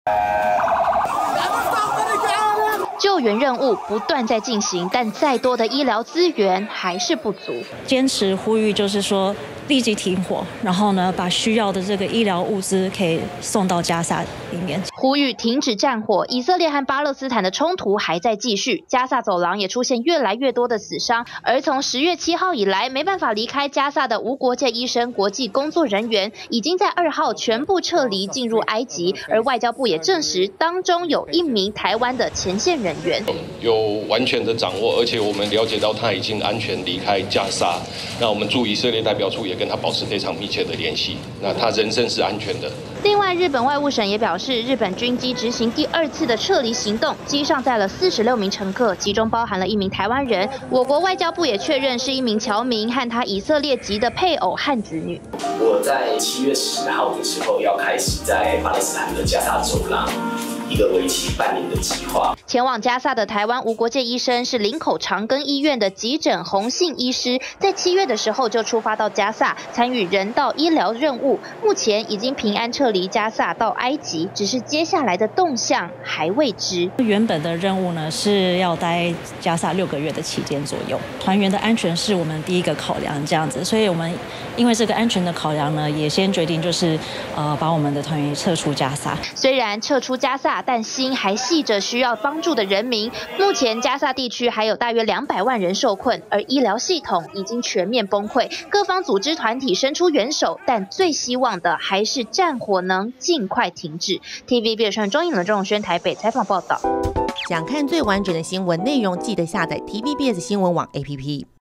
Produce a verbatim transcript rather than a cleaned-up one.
救援任务不断在进行，但再多的医疗资源还是不足。 坚持呼吁，就是说立即停火，然后呢，把需要的这个医疗物资可以送到加萨里面。 呼吁停止战火。以色列和巴勒斯坦的冲突还在继续，加萨走廊也出现越来越多的死伤。而从十月七号以来，没办法离开加萨的无国界医生国际工作人员，已经在二号全部撤离进入埃及。而外交部也证实，当中有一名台湾的前线人员有完全的掌握，而且我们了解到他已经安全离开加沙。那我们驻以色列代表处也跟他保持非常密切的联系，那他人身是安全的。 另外，日本外务省也表示，日本军机执行第二次的撤离行动，机上载了四十六名乘客，其中包含了一名台湾人。我国外交部也确认是一名侨民和他以色列籍的配偶和子女。 我在七月十号的时候要开始在巴勒斯坦的加沙走廊。一个为期半年的计划。 前往加萨的台湾无国界医生是林口长庚医院的急诊洪姓医师，在七月的时候就出发到加萨参与人道医疗任务，目前已经平安撤离加萨到埃及，只是接下来的动向还未知。 原本的任务呢是要待加萨六个月的期间左右，团员的安全是我们第一个考量，这样子，所以我们因为这个安全的考量呢，也先决定就是呃把我们的团员撤出加萨。 虽然撤出加萨，但心还系着需要帮助的人民。目前加萨地区还有大约两百万人受困，而医疗系统已经全面崩溃。各方组织团体伸出援手，但最希望的还是战火能尽快停止。T V B 新中影的钟轩台北采访报道。 想看最完整的新闻内容，记得下载 T V B S 新闻网 A P P。